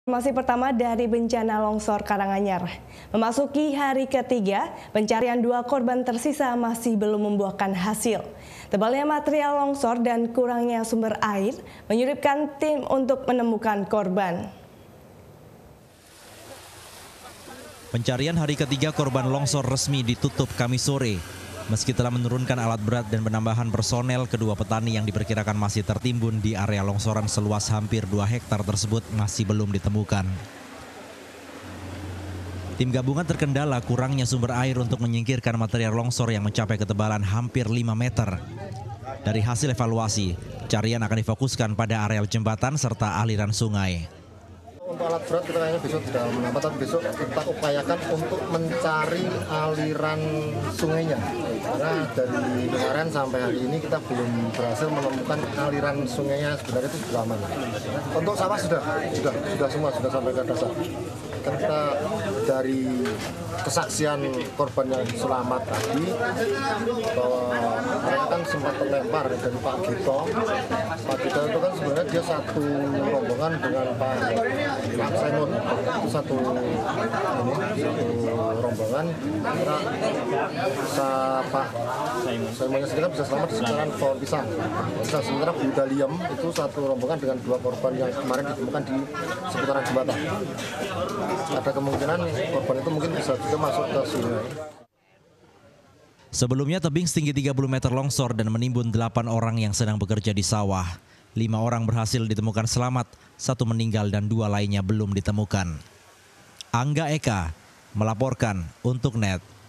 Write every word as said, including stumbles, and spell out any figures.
Informasi pertama dari bencana longsor Karanganyar. Memasuki hari ketiga, pencarian dua korban tersisa masih belum membuahkan hasil. Tebalnya material longsor dan kurangnya sumber air menyulitkan tim untuk menemukan korban. Pencarian hari ketiga korban longsor resmi ditutup Kamis sore. Meski telah menurunkan alat berat dan penambahan personel, kedua petani yang diperkirakan masih tertimbun di area longsoran seluas hampir dua hektar tersebut masih belum ditemukan. Tim gabungan terkendala kurangnya sumber air untuk menyingkirkan material longsor yang mencapai ketebalan hampir lima meter. Dari hasil evaluasi, pencarian akan difokuskan pada areal jembatan serta aliran sungai. Untuk alat berat kita kayaknya besok sudah menambah, tapi besok kita upayakan untuk mencari aliran sungainya. Karena dari kemarin sampai hari ini kita belum berhasil menemukan aliran sungainya sebenarnya itu sudah aman. Untuk sawah sudah, sudah, sudah semua sudah sampai ke dasar. Kan kita dari kesaksian korban yang selamat tadi bahwa mereka kan sempat terlempar dari Pak Gito. Pak Gito itu kan sebenarnya dia satu rombongan dengan Pak Pak Simon, itu satu ini satu rombongan. Kita bisa Pak Simonnya sendiri kan bisa selamat di sekitaran pohon pisang. Nah, sementara Bu Daliam itu satu rombongan dengan dua korban yang kemarin ditemukan di seputaran jembatan. Ada kemungkinan korban itu mungkin bisa juga masuk ke sungai. Sebelumnya tebing setinggi tiga puluh meter longsor dan menimbun delapan orang yang sedang bekerja di sawah. Lima orang berhasil ditemukan selamat, satu meninggal dan dua lainnya belum ditemukan. Angga Eka melaporkan untuk N E T.